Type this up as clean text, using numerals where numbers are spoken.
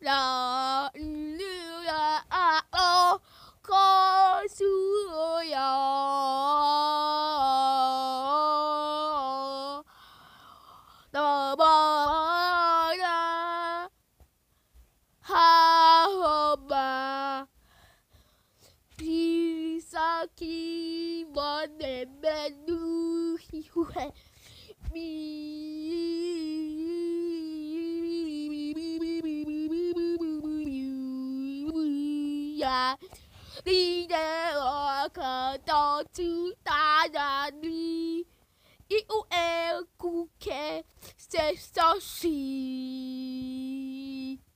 là như là có xưa ya da ba da ha ba pisa ki ba de bedu đi để ở cờ to chứ ta đã đi yêu em cu kè sẽ so xì